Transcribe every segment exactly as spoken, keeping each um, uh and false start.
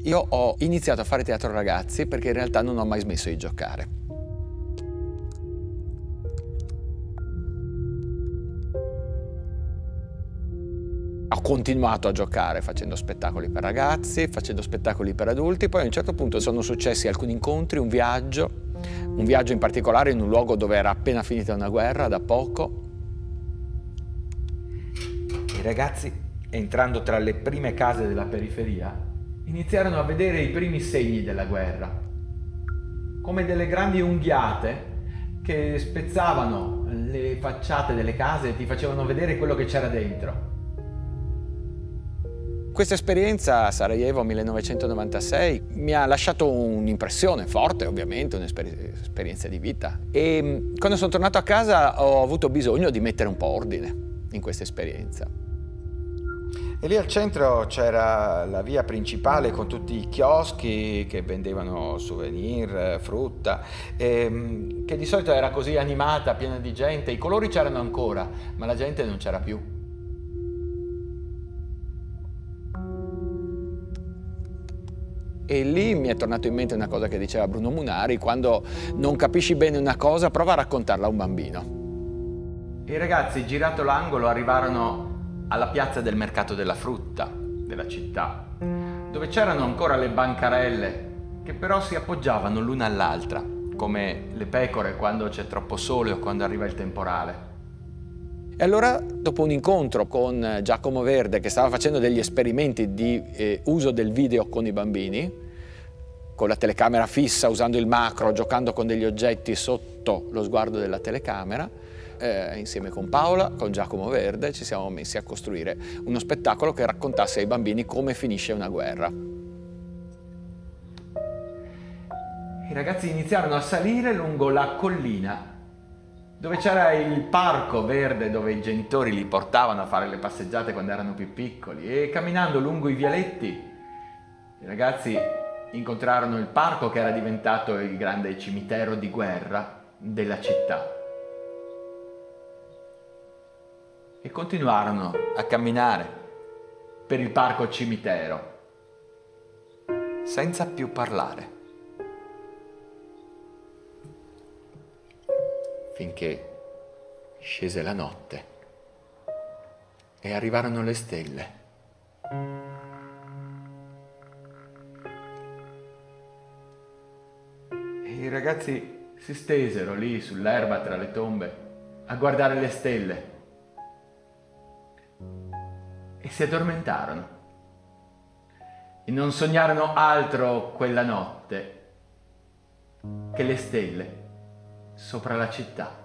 Io ho iniziato a fare teatro ragazzi perché in realtà non ho mai smesso di giocare. Ho continuato a giocare facendo spettacoli per ragazzi, facendo spettacoli per adulti, poi a un certo punto sono successi alcuni incontri, un viaggio, un viaggio in particolare in un luogo dove era appena finita una guerra, da poco. I ragazzi, entrando tra le prime case della periferia, iniziarono a vedere i primi segni della guerra, come delle grandi unghiate che spezzavano le facciate delle case e ti facevano vedere quello che c'era dentro. Questa esperienza a Sarajevo millenovecentonovantasei mi ha lasciato un'impressione forte, ovviamente, un'esperienza di vita. E quando sono tornato a casa ho avuto bisogno di mettere un po' ordine in questa esperienza. E lì al centro c'era la via principale con tutti i chioschi che vendevano souvenir, frutta, e, che di solito era così animata, piena di gente. I colori c'erano ancora, ma la gente non c'era più. E lì mi è tornato in mente una cosa che diceva Bruno Munari: quando non capisci bene una cosa, prova a raccontarla a un bambino. I ragazzi, girato l'angolo, arrivarono alla piazza del mercato della frutta della città, dove c'erano ancora le bancarelle che però si appoggiavano l'una all'altra, come le pecore quando c'è troppo sole o quando arriva il temporale. E allora, dopo un incontro con Giacomo Verde, che stava facendo degli esperimenti di eh, uso del video con i bambini, con la telecamera fissa, usando il macro, giocando con degli oggetti sotto lo sguardo della telecamera, eh, insieme con Paola, con Giacomo Verde, ci siamo messi a costruire uno spettacolo che raccontasse ai bambini come finisce una guerra. I ragazzi iniziarono a salire lungo la collina, dove c'era il parco verde dove i genitori li portavano a fare le passeggiate quando erano più piccoli, e camminando lungo i vialetti i ragazzi incontrarono il parco che era diventato il grande cimitero di guerra della città e continuarono a camminare per il parco cimitero senza più parlare, finché scese la notte e arrivarono le stelle. E i ragazzi si stesero lì sull'erba tra le tombe a guardare le stelle e si addormentarono e non sognarono altro quella notte che le stelle sopra la città.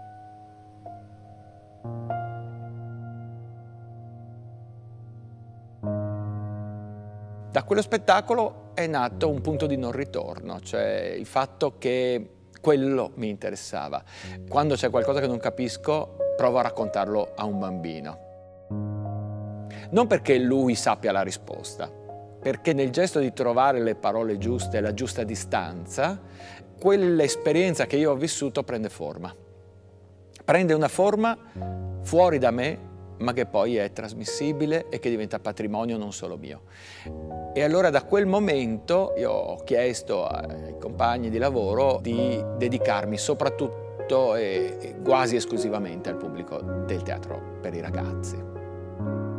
Da quello spettacolo è nato un punto di non ritorno, cioè il fatto che quello mi interessava. Quando c'è qualcosa che non capisco, provo a raccontarlo a un bambino. Non perché lui sappia la risposta, perché nel gesto di trovare le parole giuste, la giusta distanza, quell'esperienza che io ho vissuto prende forma. Prende una forma fuori da me, ma che poi è trasmissibile e che diventa patrimonio non solo mio. E allora da quel momento io ho chiesto ai compagni di lavoro di dedicarmi soprattutto e quasi esclusivamente al pubblico del teatro per i ragazzi.